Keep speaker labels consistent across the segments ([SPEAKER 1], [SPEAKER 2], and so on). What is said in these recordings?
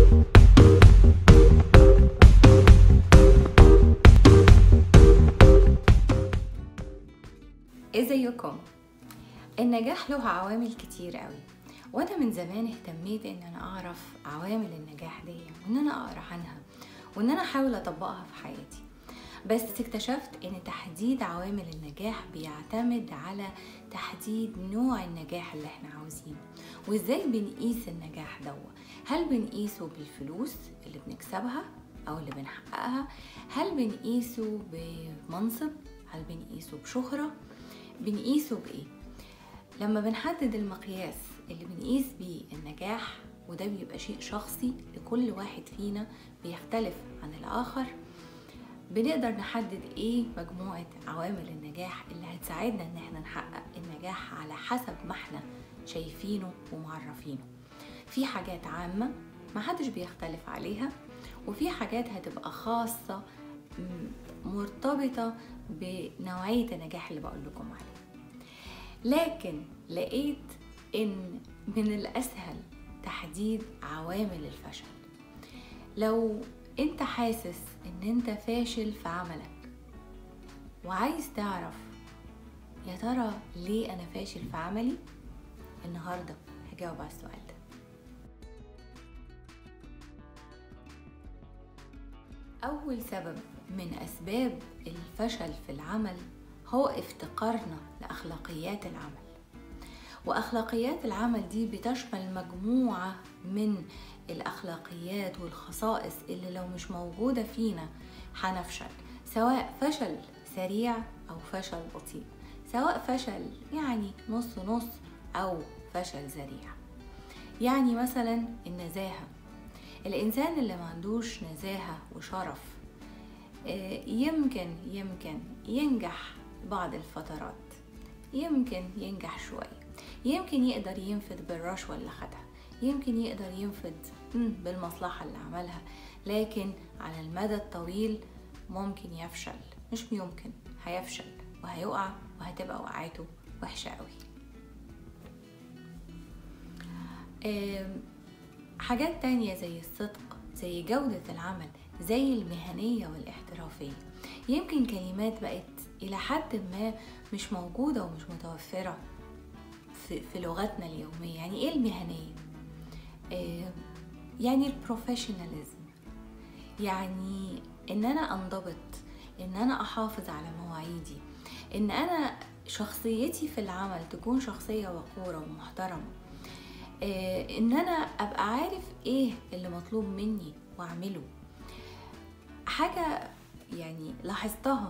[SPEAKER 1] ازيكم؟ النجاح له عوامل كتير قوي، وانا من زمان اهتميت ان انا اعرف عوامل النجاح دي وان انا اقرا عنها وان انا احاول اطبقها في حياتي. بس اكتشفت ان تحديد عوامل النجاح بيعتمد على تحديد نوع النجاح اللي احنا عاوزينه، وازاي بنقيس النجاح ده. هل بنقيسه بالفلوس اللي بنكسبها او اللي بنحققها؟ هل بنقيسه بمنصب؟ هل بنقيسه بشهرة؟ بنقيسه بإيه؟ لما بنحدد المقياس اللي بنقيس بيه النجاح، وده بيبقى شيء شخصي لكل واحد فينا بيختلف عن الآخر، بنقدر نحدد ايه مجموعة عوامل النجاح اللي هتساعدنا ان احنا نحقق النجاح على حسب ما احنا شايفينه ومعرفينه. في حاجات عامة محدش بيختلف عليها، وفي حاجات هتبقى خاصة مرتبطة بنوعية النجاح اللي بقول لكم عليه. لكن لقيت ان من الاسهل تحديد عوامل الفشل. لو انت حاسس ان انت فاشل في عملك وعايز تعرف يا ترى ليه انا فاشل في عملي، النهاردة هجاوب على السؤال ده. اول سبب من اسباب الفشل في العمل هو افتقارنا لأخلاقيات العمل. وأخلاقيات العمل دي بتشمل مجموعة من الأخلاقيات والخصائص اللي لو مش موجودة فينا هنفشل، سواء فشل سريع أو فشل بطيء، سواء فشل يعني نص نص أو فشل ذريع. يعني مثلا النزاهة، الإنسان اللي ما عندوش نزاهة وشرف يمكن ينجح بعض الفترات، يمكن ينجح شوية، يمكن يقدر ينفذ بالرشوة اللي خدها، يمكن يقدر ينفذ بالمصلحة اللي عملها، لكن على المدى الطويل ممكن يفشل. مش يمكن، هيفشل وهيقع وهتبقى وقعته وحشة قوي. حاجات تانية زي الصدق، زي جودة العمل، زي المهنية والاحترافية. يمكن كلمات بقت إلى حد ما مش موجودة ومش متوفرة في لغتنا اليومية. يعني إيه المهنية؟ يعني البروفيشناليزم، يعني إن أنا أنضبط، إن أنا أحافظ على مواعيدي، إن أنا شخصيتي في العمل تكون شخصية وقورة ومحترمة، إن أنا أبقى عارف إيه اللي مطلوب مني وأعمله. حاجة يعني لاحظتها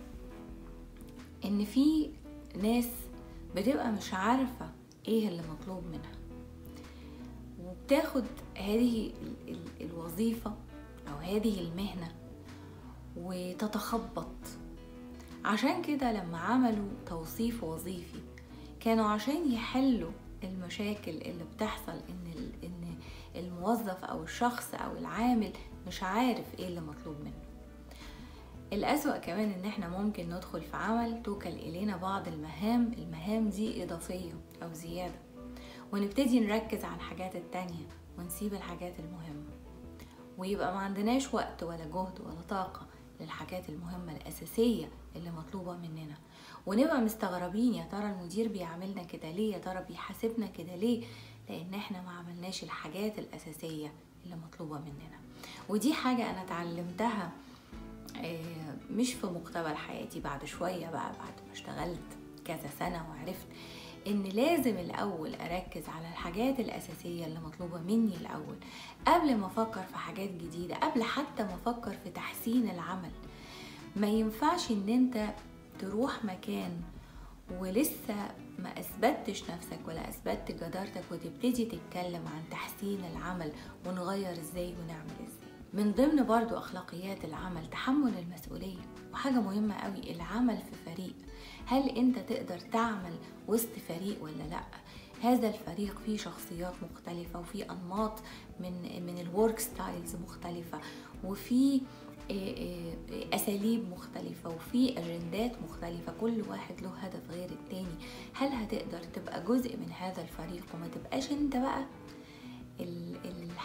[SPEAKER 1] إن في ناس بتبقى مش عارفة إيه اللي مطلوب منها، وبتاخد هذه الوظيفة أو هذه المهنة وتتخبط. عشان كده لما عملوا توصيف وظيفي كانوا عشان يحلوا المشاكل اللي بتحصل إن الموظف أو الشخص أو العامل مش عارف إيه اللي مطلوب منه. الأسوأ كمان إن إحنا ممكن ندخل في عمل توكل إلينا بعض المهام دي إضافية أو زيادة، ونبتدي نركز على الحاجات التانية ونسيب الحاجات المهمة، ويبقى ما عندناش وقت ولا جهد ولا طاقة للحاجات المهمة الأساسية اللي مطلوبة مننا، ونبقى مستغربين يا ترى المدير بيعملنا كده ليه، يا ترى بيحاسبنا كده ليه، لأن إحنا ما عملناش الحاجات الأساسية اللي مطلوبة مننا. ودي حاجة أنا تعلمتها مش في مقتبل حياتي، بعد شوية بقى بعد ما اشتغلت كذا سنة وعرفت ان لازم الاول اركز على الحاجات الاساسية اللي مطلوبة مني الاول قبل ما افكر في حاجات جديدة، قبل حتى ما افكر في تحسين العمل. ما ينفعش ان انت تروح مكان ولسه ما اثبتش نفسك ولا اثبتت جدارتك وتبتدي تتكلم عن تحسين العمل ونغير ازاي ونعمل ازاي. من ضمن برضو أخلاقيات العمل تحمل المسؤولية، وحاجة مهمة قوي العمل في فريق. هل أنت تقدر تعمل وسط فريق ولا لأ؟ هذا الفريق فيه شخصيات مختلفة، وفيه أنماط من الورك ستايلز مختلفة، وفيه أساليب مختلفة، وفيه أجندات مختلفة، كل واحد له هدف غير التاني. هل هتقدر تبقى جزء من هذا الفريق وما تبقاش أنت بقى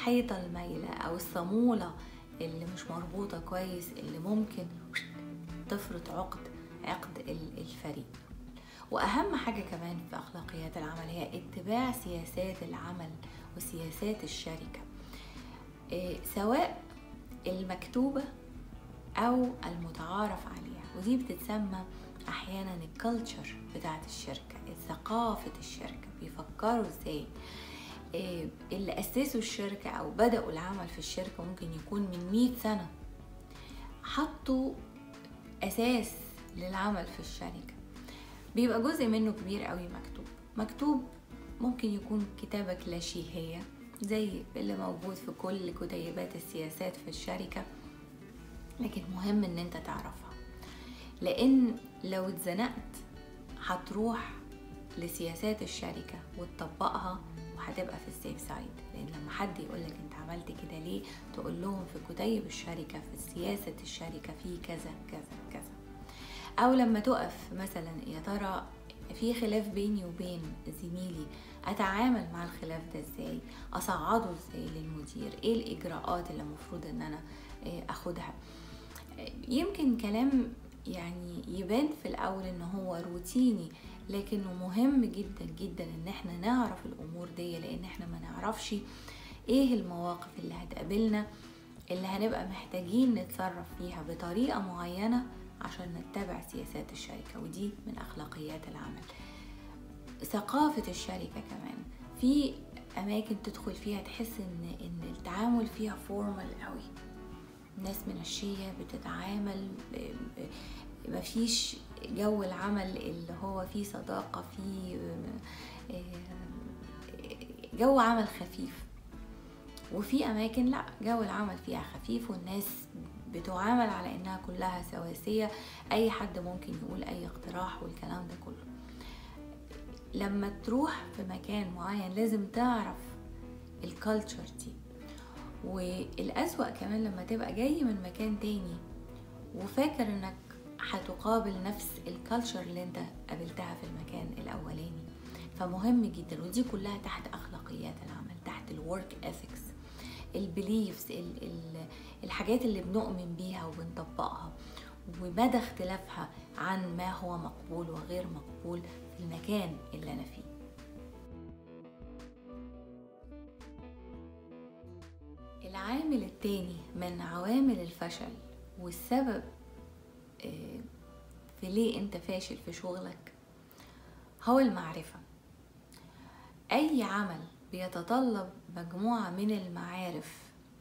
[SPEAKER 1] الحيطة المايلة أو الصامولة اللي مش مربوطة كويس اللي ممكن تفرط عقد الفريق. وأهم حاجة كمان في أخلاقيات العمل هي اتباع سياسات العمل وسياسات الشركة، سواء المكتوبة أو المتعارف عليها، ودي بتتسمى أحيانا الكالتشر بتاعت الشركة، ثقافة الشركة، بيفكروا ازاي. اللي أسسوا الشركة أو بدأوا العمل في الشركة ممكن يكون من 100 سنة، حطوا أساس للعمل في الشركة، بيبقى جزء منه كبير قوي مكتوب ممكن يكون كتابة كلاشيهية زي اللي موجود في كل كتيبات السياسات في الشركة، لكن مهم ان انت تعرفها، لان لو اتزنقت هتروح لسياسات الشركة وتطبقها وهتبقى في السيف سايد. لان لما حد يقولك انت عملت كده ليه، تقول لهم في كتيب الشركة في سياسة الشركة في كذا كذا كذا. او لما تقف مثلا يا ترى في خلاف بيني وبين زميلي، اتعامل مع الخلاف ده ازاي، اصعده ازاي للمدير، ايه الاجراءات اللي المفروض ان انا اخدها. يمكن كلام يعني يبان في الاول ان هو روتيني، لكنه مهم جدا جدا ان احنا نعرف الامور دي، لان احنا ما نعرفش ايه المواقف اللي هتقابلنا اللي هنبقى محتاجين نتصرف فيها بطريقة معينة عشان نتبع سياسات الشركة، ودي من أخلاقيات العمل. ثقافة الشركة كمان، في أماكن تدخل فيها تحس إن التعامل فيها فورمال قوي، ناس منشية بتتعامل، مفيش جو العمل اللي هو فيه صداقة، فيه جو عمل خفيف. وفي أماكن لا، جو العمل فيها خفيف والناس بتعامل على إنها كلها سواسية، أي حد ممكن يقول أي اقتراح والكلام ده كله. لما تروح في مكان معين لازم تعرف الكالتشر دي. والأسوأ كمان لما تبقى جاي من مكان تاني وفاكر إنك هتقابل نفس الكالتشر اللي انت قابلتها في المكان الأولاني. فمهم جدا، ودي كلها تحت أخلاقيات العمل، تحت الورك اثكس، البليفز، الحاجات اللي بنؤمن بيها وبنطبقها، ومدى اختلافها عن ما هو مقبول وغير مقبول في المكان اللي أنا فيه. العامل التاني من عوامل الفشل والسبب في ليه انت فاشل في شغلك هو المعرفة. أي عمل بيتطلب مجموعة من المعارف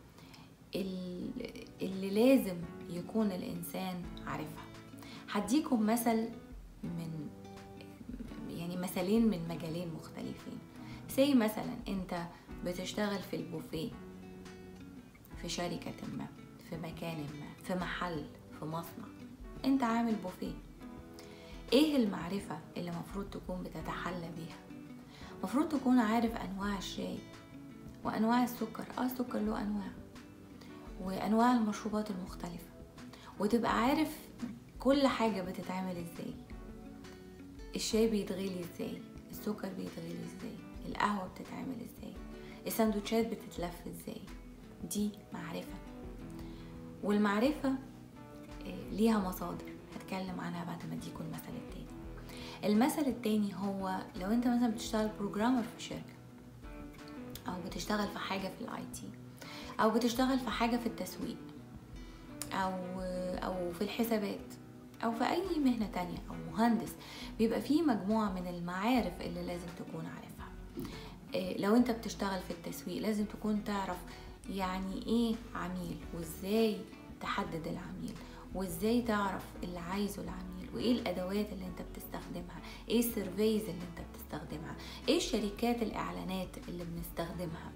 [SPEAKER 1] اللي لازم يكون الإنسان عارفها. هديكم مثل من مثالين من مجالين مختلفين. زي مثلا انت بتشتغل في البوفيه في شركة ما، في مكان ما، في محل، في مصنع، انت عامل بوفيه. ايه المعرفة اللي مفروض تكون بتتحلى بيها؟ مفروض تكون عارف انواع الشاي وانواع السكر، السكر له انواع، وانواع المشروبات المختلفة، وتبقى عارف كل حاجة بتتعمل ازاي. الشاي بيتغلي ازاي، السكر بيتغلي ازاي، القهوة بتتعمل ازاي، السندوتشات بتتلف ازاي. دي معرفة. والمعرفة ليها مصادر هتكلم عنها بعد ما اديكم المثل التاني. المثل التاني هو لو انت مثلا بتشتغل بروجرامر في شركة، او بتشتغل في حاجة في الاي تي، او بتشتغل في حاجة في التسويق، او في الحسابات، او في اي مهنة تانية، او مهندس، بيبقى فيه مجموعة من المعارف اللي لازم تكون عارفها. لو انت بتشتغل في التسويق لازم تكون تعرف يعني ايه عميل، وازاي تحدد العميل، وازاي تعرف اللي عايزه العميل، وايه الادوات اللي انت بتستخدمها، ايه السيرفيز اللي انت بتستخدمها، ايه شركات الاعلانات اللي بنستخدمها،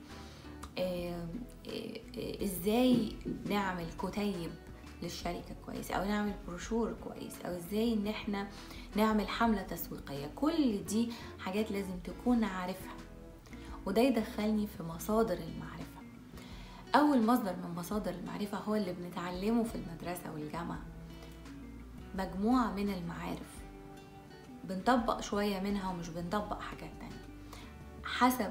[SPEAKER 1] ازاي نعمل كتيب للشركة كويس، او نعمل بروشور كويس، او ازاي ان احنا نعمل حملة تسويقية. كل دي حاجات لازم تكون عارفها. وده يدخلني في مصادر المعرفة. أول مصدر من مصادر المعرفة هو اللي بنتعلمه في المدرسة والجامعة، مجموعة من المعارف بنطبق شوية منها ومش بنطبق حاجات تانية حسب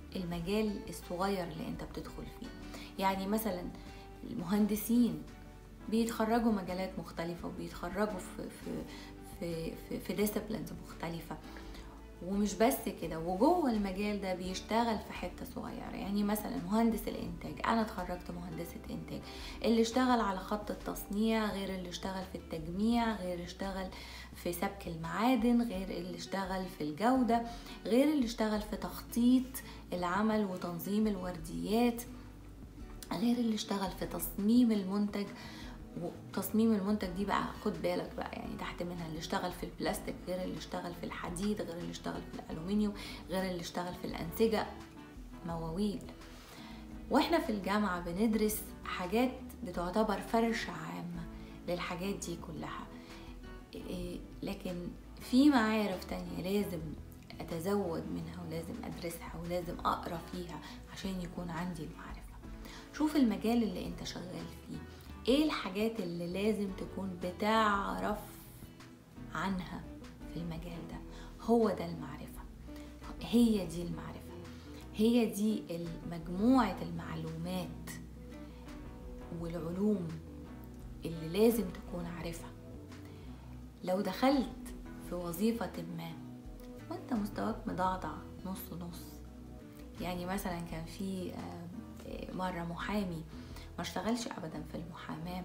[SPEAKER 1] المجال الصغير اللي انت بتدخل فيه. يعني مثلا المهندسين بيتخرجوا مجالات مختلفة، وبيتخرجوا في ديسيبلينز مختلفة، ومش بس كده، وجوه المجال ده بيشتغل في حتة صغيرة. يعني مثلا مهندس الانتاج، انا اتخرجت مهندسة انتاج، اللي اشتغل على خط التصنيع غير اللي اشتغل في التجميع، غير اللي اشتغل في سبك المعادن، غير اللي اشتغل في الجودة، غير اللي اشتغل في تخطيط العمل وتنظيم الورديات، غير اللي اشتغل في تصميم المنتج. وتصميم المنتج دي بقى خد بالك بقى، يعني تحت منها اللي اشتغل في البلاستيك، غير اللي اشتغل في الحديد، غير اللي اشتغل في الألومنيوم، غير اللي اشتغل في الأنسجة، مواويل. واحنا في الجامعة بندرس حاجات بتعتبر فرشة عامة للحاجات دي كلها، لكن في معارف تانية لازم أتزود منها، ولازم أدرسها، ولازم أقرأ فيها عشان يكون عندي المعرفة. شوف المجال اللي انت شغال فيه، ايه الحاجات اللي لازم تكون بتعرف عنها في المجال ده. هو ده المعرفة، هي دي المعرفة، هي دي مجموعة المعلومات والعلوم اللي لازم تكون عارفها. لو دخلت في وظيفة ما وانت مستواك مضعضع نص نص، يعني مثلا كان في مرة محامي ما اشتغلش ابدا في المحاماة،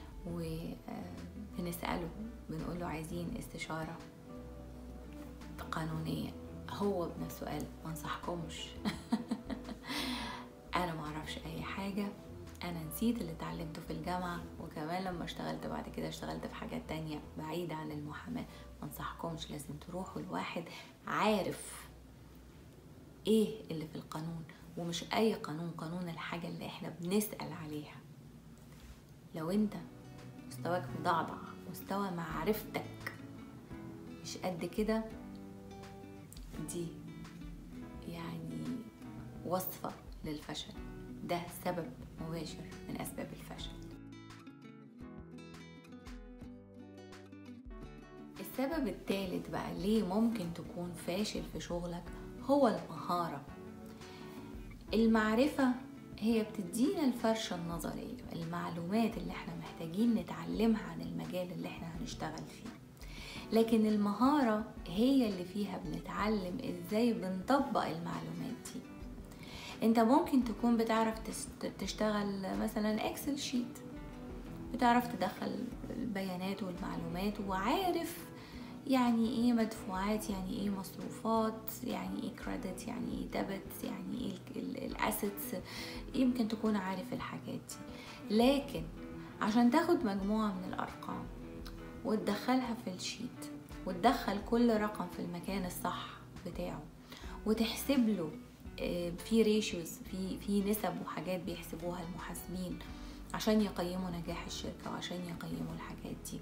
[SPEAKER 1] وبنسأله بنقول له عايزين استشارة قانونية، هو بنفسه قال ما انصحكمش. انا ما اعرفش اي حاجة، انا نسيت اللي اتعلمته في الجامعة، وكمان لما اشتغلت بعد كده اشتغلت في حاجات تانية بعيدة عن المحاماة. ما انصحكمش، لازم تروحوا الواحد عارف ايه اللي في القانون، ومش اي قانون، قانون الحاجة اللي احنا بنسأل عليها. لو انت مستواك مضعضع، مستوى معرفتك مش قد كده، دي يعني وصفة للفشل، ده سبب مباشر من أسباب الفشل. السبب الثالث بقى ليه ممكن تكون فاشل في شغلك هو المهارة. المعرفة هي بتدينا الفرشة النظرية، المعلومات اللي احنا محتاجين نتعلمها عن المجال اللي احنا هنشتغل فيه، لكن المهارة هي اللي فيها بنتعلم ازاي بنطبق المعلومات دي. انت ممكن تكون بتعرف تشتغل مثلا اكسل شيت، بتعرف تدخل البيانات والمعلومات، وعارف يعني ايه مدفوعات، يعني ايه مصروفات، يعني ايه كريدت، يعني ايه ديبت، يعني ايه الاسيتس، يمكن تكون عارف الحاجات دي. لكن عشان تاخد مجموعة من الارقام وتدخلها في الشيت، وتدخل كل رقم في المكان الصح بتاعه، وتحسب له في ريشيوز، في نسب وحاجات بيحسبوها المحاسبين عشان يقيموا نجاح الشركة وعشان يقيموا الحاجات دي.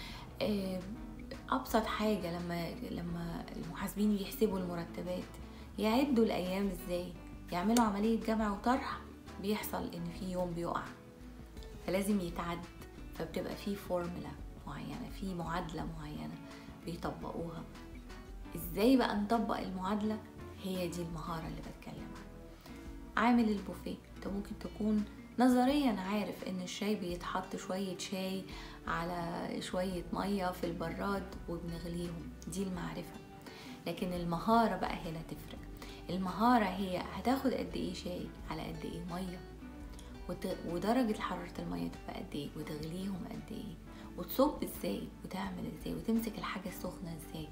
[SPEAKER 1] ابسط حاجة لما المحاسبين بيحسبوا المرتبات، يعدوا الايام ازاي، يعملوا عملية جمع وطرح، بيحصل ان في يوم بيقع فلازم يتعد، فبتبقى في فورمولا معينة، في معادلة معينة بيطبقوها. ازاي بقى نطبق المعادلة؟ هي دي المهارة اللي بتكلم عنها. عامل البوفيه، انت ممكن تكون نظريا عارف ان الشاي بيتحط شوية شاي على شوية مية في البراد وبنغليهم، دي المعرفة. لكن المهارة بقى هنا تفرق. المهارة هي هتاخد قد ايه شاي على قد ايه مية، ودرجة حرارة المية تبقى قد ايه، وتغليهم قد ايه، وتصب ازاي، وتعمل ازاي، وتمسك الحاجة السخنة ازاي.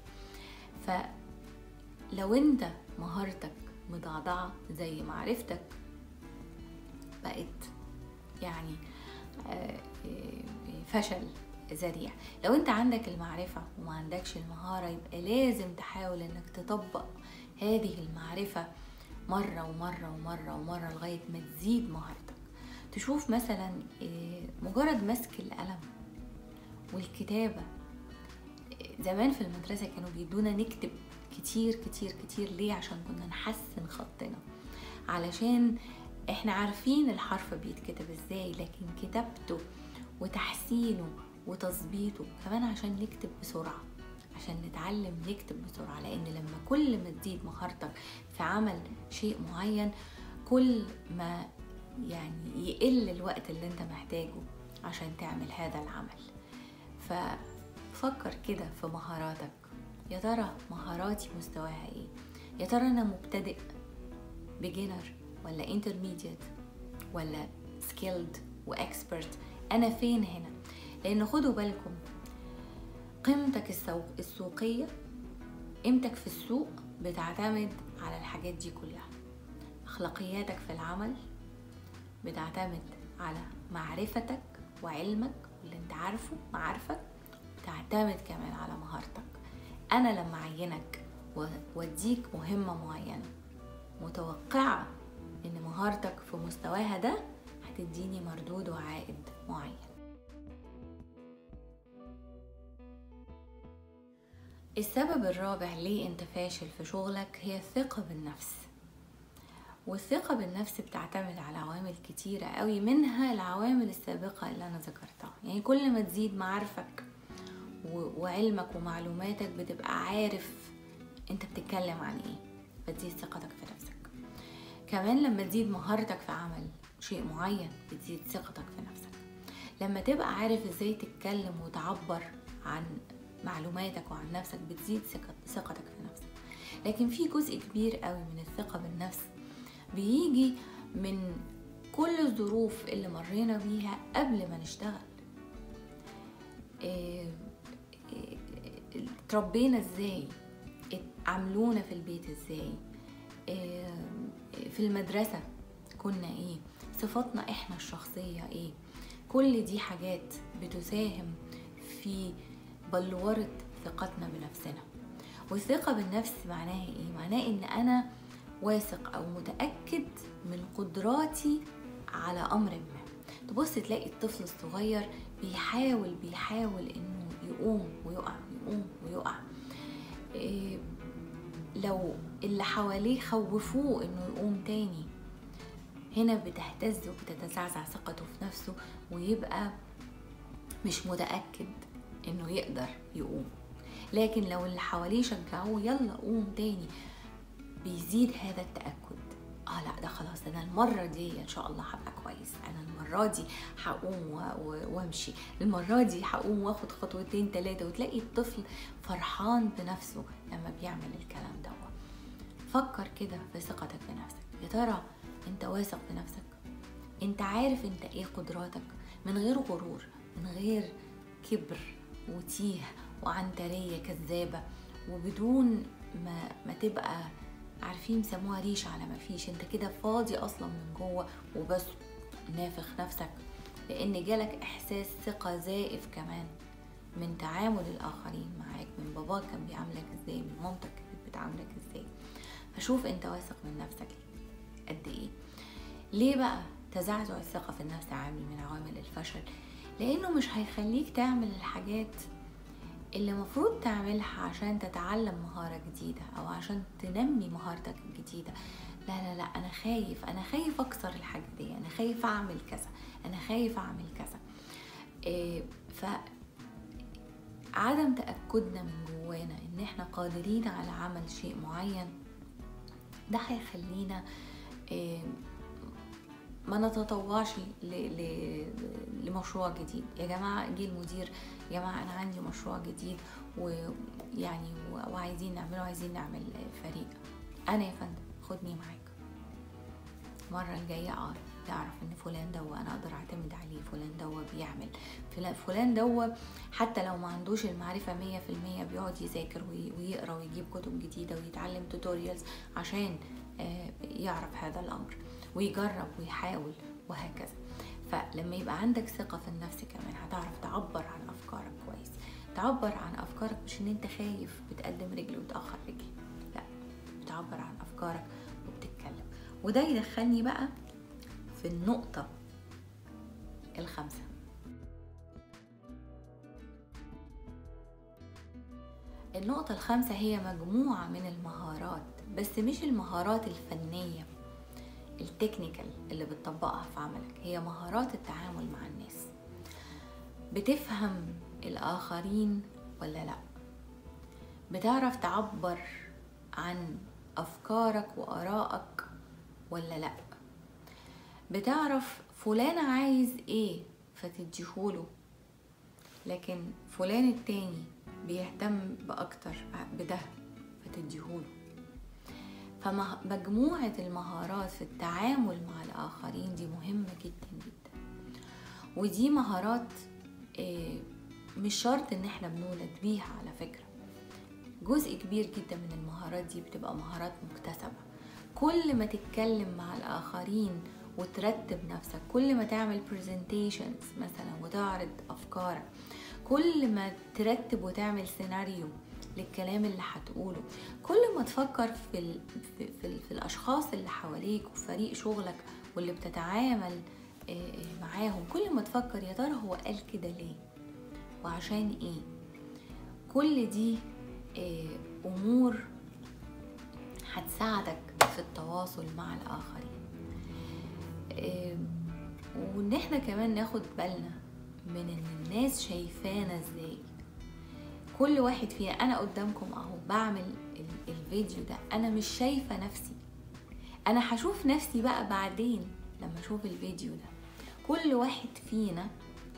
[SPEAKER 1] فلو انت مهارتك مضعضعة زي معرفتك، بقت يعني فشل ذريع. لو انت عندك المعرفة وما عندكش المهارة، يبقى لازم تحاول انك تطبق هذه المعرفة مرة ومرة ومرة ومرة لغاية ما تزيد مهارتك. تشوف مثلا مجرد مسك القلم والكتابة. زمان في المدرسة كانوا بيدونا نكتب كتير كتير كتير. ليه؟ عشان كنا نحسن خطنا، علشان احنا عارفين الحرف بيتكتب ازاي، لكن كتابته وتحسينه وتظبيطه كمان عشان نكتب بسرعة، عشان نتعلم نكتب بسرعة، لأن لما كل ما تزيد مهارتك في عمل شيء معين كل ما يعني يقل الوقت اللي انت محتاجه عشان تعمل هذا العمل. ففكر كده في مهاراتك، يا ترى مهاراتي مستواها ايه؟ يا ترى انا مبتدئ beginner ولا intermediate ولا skilled واكسبرت؟ انا فين هنا؟ لان خدوا بالكم قيمتك السوقية، قيمتك في السوق بتعتمد على الحاجات دي كلها. اخلاقياتك في العمل بتعتمد على معرفتك وعلمك واللي انت عارفه معارفك، بتعتمد كمان على مهارتك. انا لما اعينك واديك مهمة معينة متوقعة ان مهارتك في مستواها ده هتديني مردود وعائد معين. السبب الرابع ليه انت فاشل في شغلك هي الثقة بالنفس. والثقة بالنفس بتعتمد على عوامل كتيرة قوي، منها العوامل السابقة اللي انا ذكرتها. يعني كل ما تزيد معارفك وعلمك ومعلوماتك بتبقى عارف انت بتتكلم عن ايه، بتزيد ثقتك في نفسك. كمان لما تزيد مهارتك في عمل شيء معين بتزيد ثقتك في نفسك. لما تبقى عارف ازاي تتكلم وتعبر عن معلوماتك وعن نفسك بتزيد ثقتك في نفسك. لكن في جزء كبير قوي من الثقة بالنفس بيجي من كل الظروف اللي مرينا بيها قبل ما نشتغل. تربينا ازاي، عملونا في البيت ازاي، في المدرسة كنا ايه، صفاتنا احنا الشخصية ايه. كل دي حاجات بتساهم في بلورة ثقتنا بنفسنا. والثقة بالنفس معناها ايه؟ معناه ان انا واثق او متأكد من قدراتي على امر ما. تبص تلاقي الطفل الصغير بيحاول انه يقوم ويقع يقوم ويقع. لو اللي حواليه خوفوه انه يقوم تاني، هنا بتهتز وبتتزعزع ثقته في نفسه ويبقى مش متأكد انه يقدر يقوم. لكن لو اللي حواليه شجعوه يلا قوم تاني بيزيد هذا التأكد. لا ده خلاص، انا المرة دي ان شاء الله هبقى كويس، انا المرة دي هقوم وامشي، المرة دي هقوم واخد خطوتين 3. وتلاقي الطفل فرحان بنفسه لما بيعمل الكلام ده. فكر كده في ثقتك بنفسك. يا ترى انت واثق بنفسك؟ انت عارف انت ايه قدراتك من غير غرور، من غير كبر وتيه وعنترية كذابة، وبدون ما تبقى عارفين سموها ريش على ما فيش. انت كده فاضي اصلا من جوه وبس نافخ نفسك، لان جالك احساس ثقة زائف كمان من تعامل الاخرين معاك، من باباك كان بيعاملك ازاي، من مامتك كانت بتعاملك ازاي. فشوف انت واثق من نفسك قد ايه. ليه بقى تزعزع الثقة في النفس عامل من عوامل الفشل؟ لانه مش هيخليك تعمل الحاجات اللي مفروض تعملها عشان تتعلم مهارة جديدة او عشان تنمي مهارتك الجديدة. لا لا لا، انا خايف اكسر الحاجة دي، انا خايف اعمل كذا، انا خايف اعمل كذا. فعدم تأكدنا من جوانا ان احنا قادرين على عمل شيء معين ده هيخلينا ما نتطوعش لمشروع جديد. يا جماعة جه المدير، يا جماعة أنا عندي مشروع جديد ويعني وعايزين نعمله، عايزين نعمل فريق. أنا يا فندم خدني معاك المرة الجاية. يعرف إن فلان دوا أنا أقدر أعتمد عليه، فلان دوا بيعمل، فلان دوا حتى لو ما عندوش المعرفة 100% بيقعد يذاكر ويقرأ ويجيب كتب جديدة ويتعلم توتوريالز عشان يعرف هذا الأمر ويجرب ويحاول وهكذا. فلما يبقى عندك ثقة في النفس كمان هتعرف تعبر عن أفكارك كويس. تعبر عن أفكارك مش إن أنت خايف بتقدم رجل وتأخر رجل، لا، بتعبر عن أفكارك وبتتكلم. وده يدخلني بقى في النقطة الخامسة. النقطة الخامسة هي مجموعة من المهارات، بس مش المهارات الفنية التكنيكال اللي بتطبقها في عملك، هي مهارات التعامل مع الناس. بتفهم الآخرين ولا لا؟ بتعرف تعبر عن أفكارك وآرائك ولا لأ؟ بتعرف فلان عايز ايه فتديهوله، لكن فلان التاني بيهتم بأكتر بده فتديهوله. فمجموعة المهارات في التعامل مع الآخرين دي مهمة جدا جدا، ودي مهارات مش شرط ان احنا بنولد بيها. على فكرة جزء كبير جدا من المهارات دي بتبقى مهارات مكتسبة. كل ما تتكلم مع الآخرين وترتب نفسك، كل ما تعمل presentations مثلا وتعرض أفكارك، كل ما ترتب وتعمل سيناريو للكلام اللي هتقوله، كل ما تفكر في الأشخاص اللي حواليك وفريق شغلك واللي بتتعامل معاهم، كل ما تفكر يا ترى هو قال كده ليه وعشان ايه. كل دي أمور هتساعدك في التواصل مع الآخرين. وإن احنا كمان ناخد بالنا من إن الناس شايفانا ازاي. كل واحد فينا، أنا قدامكم أهو بعمل الفيديو ده، أنا مش شايفة نفسي، أنا هشوف نفسي بقى بعدين لما أشوف الفيديو ده. كل واحد فينا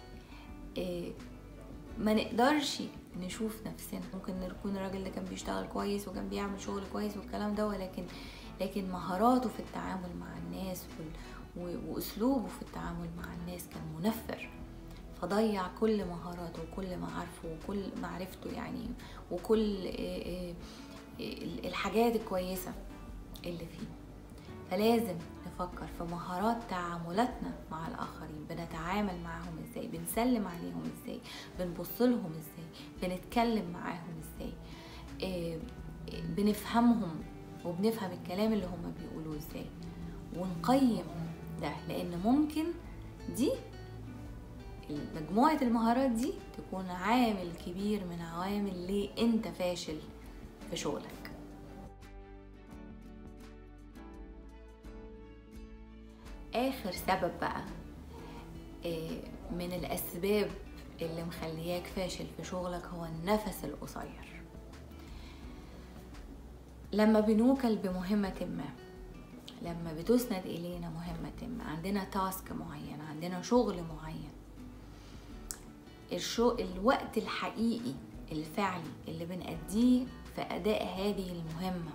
[SPEAKER 1] ما نقدرش نشوف نفسنا. ممكن نكون الراجل ده كان بيشتغل كويس وكان بيعمل شغل كويس والكلام ده، لكن مهاراته في التعامل مع الناس واسلوبه في التعامل مع الناس كان منفر، فضيع كل مهاراته وكل معارفه وكل معرفته يعني، وكل الحاجات الكويسة اللي فيه. فلازم نفكر في مهارات تعاملاتنا مع الآخرين، بنتعامل معهم ازاي، بنسلم عليهم ازاي، بنبص لهم ازاي، بنتكلم معاهم ازاي، بنفهمهم وبنفهم الكلام اللي هم بيقولوه ازاي، ونقيم ده. لأن ممكن دي مجموعة المهارات دي تكون عامل كبير من عوامل ليه انت فاشل في شغلك. آخر سبب بقى من الأسباب اللي مخلياك فاشل في شغلك هو النفس القصير. لما بنوكل بمهمة ما، لما بتسند إلينا مهمة ما، عندنا تاسك معين، عندنا شغل معين، الوقت الحقيقي الفعلي اللي بنأديه في أداء هذه المهمة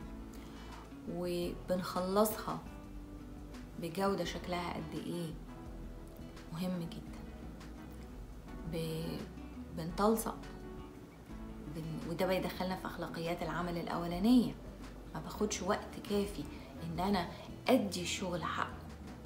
[SPEAKER 1] وبنخلصها بجودة شكلها قد ايه مهم جدا. بنتلصق وده بيدخلنا في اخلاقيات العمل الاولانية. ما باخدش وقت كافي ان انا ادي الشغل حقه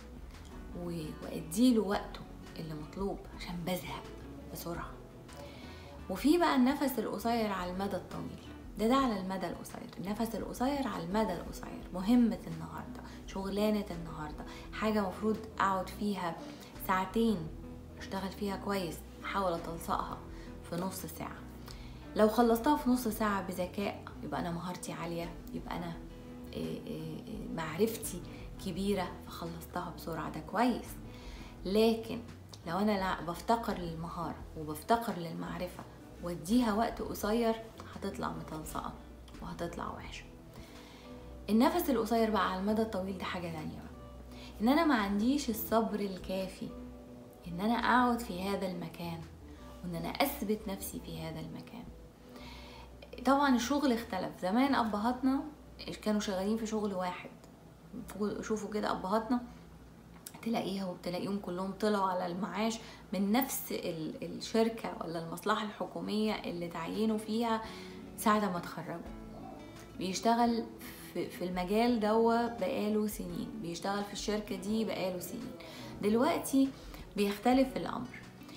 [SPEAKER 1] واديله وقته اللي مطلوب، عشان بزهق بسرعة. وفي بقى النفس القصير على المدى الطويل، ده على المدى القصير. النفس القصير على المدى القصير، مهمة النهاردة، شغلانة النهاردة، حاجة مفروض اقعد فيها ساعتين اشتغل فيها كويس، احاول اتلصقها في نص ساعة. لو خلصتها في نص ساعة بذكاء يبقى انا مهارتي عالية، يبقى انا معرفتي كبيرة فخلصتها بسرعة، ده كويس. لكن لو انا لا بفتقر للمهارة وبفتقر للمعرفة واديها وقت قصير، هتطلع متلصقة وهتطلع وحشة. النفس القصير بقى على المدى الطويل ده حاجة تانية بقى، ان انا ما عنديش الصبر الكافي ان انا اقعد في هذا المكان وان انا اثبت نفسي في هذا المكان. طبعا الشغل اختلف. زمان ابهاتنا كانوا شغالين في شغل واحد. شوفوا كده ابهاتنا تلاقيها وتلاقيهم كلهم طلعوا على المعاش من نفس الشركة ولا المصلحة الحكومية اللي تعينوا فيها ساعة ما اتخرجوا. بيشتغل في المجال ده بقاله سنين، بيشتغل في الشركة دي بقاله سنين. دلوقتي بيختلف الأمر.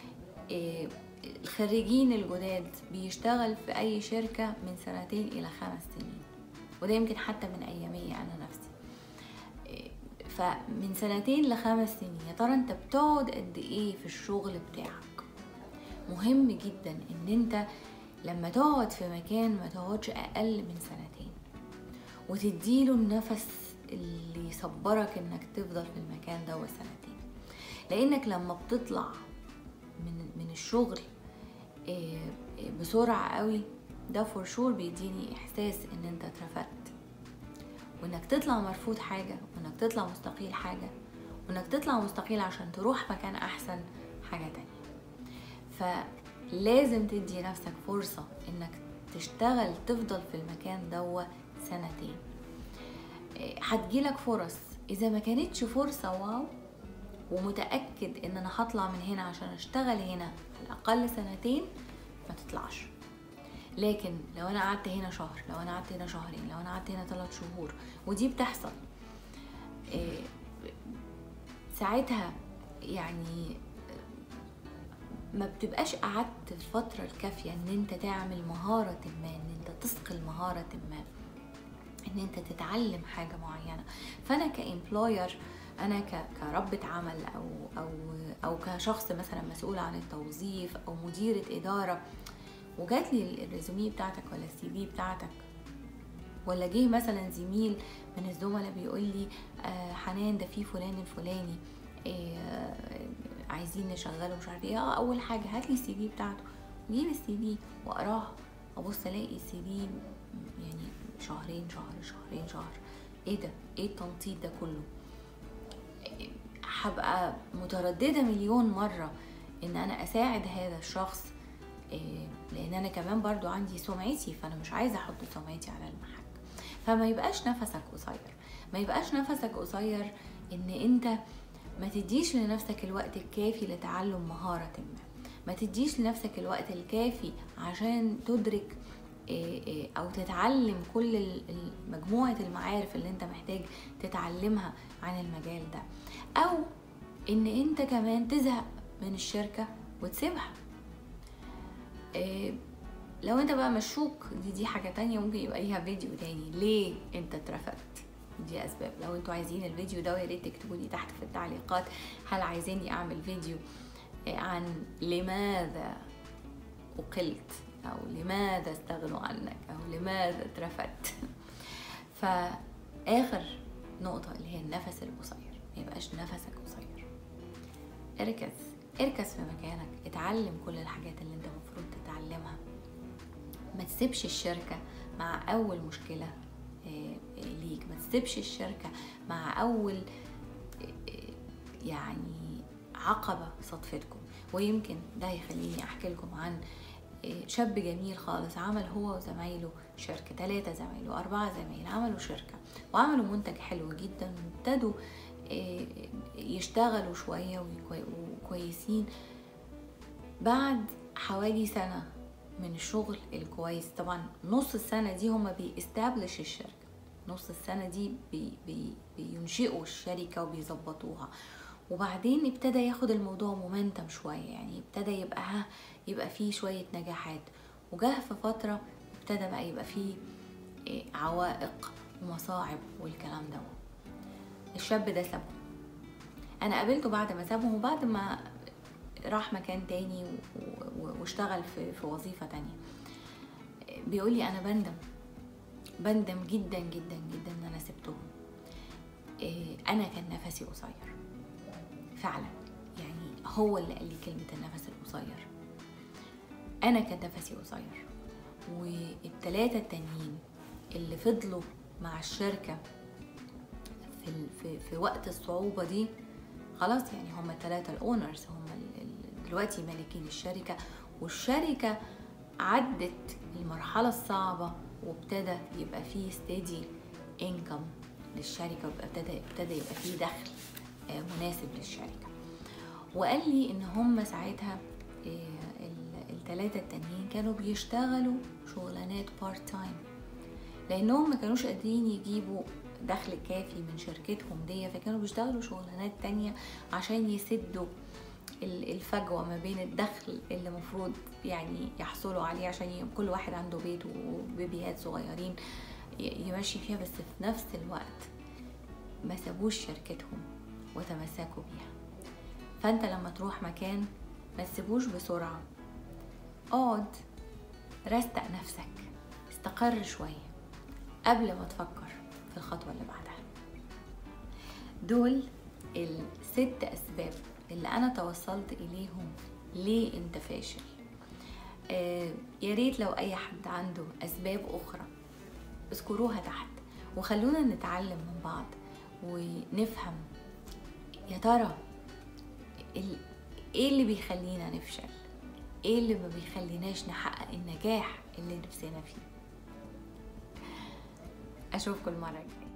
[SPEAKER 1] الخريجين الجداد بيشتغل في أي شركة من 2 إلى 5 سنين، وده يمكن حتى من أيامي أنا نفسي. فمن 2 ل5 سنين، يا ترى انت بتقعد قد ايه في الشغل بتاعك؟ مهم جدا ان انت لما تقعد في مكان ما تقعدش اقل من 2 وتديله النفس اللي يصبرك انك تفضل في المكان ده 2. لانك لما بتطلع من الشغل بسرعة قوي ده فور شور بيديني احساس ان انت اترفدت، وانك تطلع مرفوض حاجة، وانك تطلع مستقيل حاجة، وانك تطلع مستقيل عشان تروح مكان احسن حاجة تانية. فلازم تدي نفسك فرصة انك تشتغل تفضل في المكان دوا 2 سنين. هتجيلك فرص، اذا ما كانتش فرصة واو ومتأكد ان انا هطلع من هنا عشان اشتغل هنا على الاقل 2 سنين، ما تطلعش. لكن لو انا قعدت هنا شهر، لو انا قعدت هنا شهرين، لو انا قعدت هنا 3 شهور، ودي بتحصل ساعتها يعني ما بتبقاش قعدت الفترة الكافية ان انت تعمل مهارة ما، ان انت تثقل مهارة ما، ان انت تتعلم حاجة معينة. فانا كإمبلوير، انا كربة عمل او كشخص مثلا مسؤول عن التوظيف او مديرة ادارة، وجات لي الريزومي بتاعتك ولا السي في بتاعتك، ولا جه مثلا زميل من الزملاء بيقول لي حنان ده في فلان الفلاني عايزين نشغله مش عارف ايه، اول حاجه هات لي السي في بتاعته، جيب السي في واقراه، ابص الاقي السي في يعني شهرين شهر، ايه ده؟ ايه التنطيط ده كله؟ هبقى متردده مليون مره ان انا اساعد هذا الشخص، لان انا كمان برضو عندي سمعتي، فانا مش عايزه احط سمعتي على المحك. فما يبقاش نفسك قصير، ما يبقاش نفسك قصير ان انت ما تديش لنفسك الوقت الكافي لتعلم مهارة ما تديش لنفسك الوقت الكافي عشان تدرك او تتعلم كل مجموعة المعارف اللي انت محتاج تتعلمها عن المجال ده، او ان انت كمان تزهق من الشركة وتسيبها. لو انت بقى مشوك، دي حاجة تانية ممكن يبقى ليها فيديو تاني، ليه انت اترفدت، دي اسباب. لو انتوا عايزين الفيديو ده، يا ريت تكتبوا لي تحت في التعليقات هل عايزيني اعمل فيديو عن لماذا اقلت، او لماذا استغنوا عنك، او لماذا اترفدت. فاخر نقطة اللي هي النفس القصير، ما يبقاش نفسك قصير. اركز في مكانك، اتعلم كل الحاجات اللي انت المفروض تتعلمها. ما تسيبش الشركة مع اول مشكلة ليك، ما تسيبش الشركة مع اول يعني عقبة صدفتكم. ويمكن ده يخليني احكي لكم عن شاب جميل خالص عمل هو وزمايله شركة، 3 زمايل و4 زمايل عملوا شركة وعملوا منتج حلو جدا، وابتدوا يشتغلوا شوية وكويسين. بعد حوالي 1 سنة من الشغل الكويس، طبعا نص السنة دي هما بيستابلش الشركة، نص السنة دي بينشئوا الشركة وبيظبطوها، وبعدين ابتدى ياخد الموضوع مومنتم شوية، يعني ابتدى يبقى فيه شوية نجاحات، وجاه في فترة ابتدى بقى يبقى فيه عوائق ومصاعب والكلام ده. الشاب ده سابه، انا قابلته بعد ما سابهم وبعد ما راح مكان تاني واشتغل في وظيفة تانية. بيقولي انا بندم جدا جدا جدا ان انا سبتهم. انا كان نفسي قصير فعلا، يعني هو اللي قال لي كلمة النفس القصير. انا كان نفسي قصير، وال3 التانيين اللي فضلوا مع الشركة في وقت الصعوبة دي خلاص، يعني هم ال3 الاونرز، هم دلوقتي مالكين الشركة، والشركة عدت المرحلة الصعبة وابتدى يبقى فيه steady income للشركة، وابتدى يبقى فيه دخل مناسب للشركة. وقال لي ان هم ساعتها ال3 التانيين كانوا بيشتغلوا شغلانات بارت تايم، لانهم ما كانوش قادرين يجيبوا دخل كافي من شركتهم دي، فكانوا بيشتغلوا شغلانات تانية عشان يسدوا الفجوة ما بين الدخل اللي مفروض يعني يحصلوا عليه، عشان كل واحد عنده بيت وبيبيهات صغيرين يمشي فيها، بس في نفس الوقت ما سابوش شركتهم وتمسكوا بيها. فانت لما تروح مكان ما تسيبوش بسرعة، اقعد رستق نفسك، استقر شوية قبل ما تفكر في الخطوة اللي بعدها. دول ال6 أسباب اللي أنا توصلت إليهم ليه أنت فاشل. يا ريت لو اي حد عنده اسباب اخرى اذكروها تحت، وخلونا نتعلم من بعض ونفهم يا ترى ايه اللي بيخلينا نفشل، ايه اللي ما بيخليناش نحقق النجاح اللي نفسنا فيه. اشوفكم المرة الجاية.